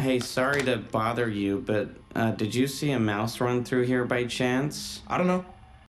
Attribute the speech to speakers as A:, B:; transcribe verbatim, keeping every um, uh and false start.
A: Hey, sorry to bother you, but uh, did you see a mouse run through here by chance?
B: I don't know.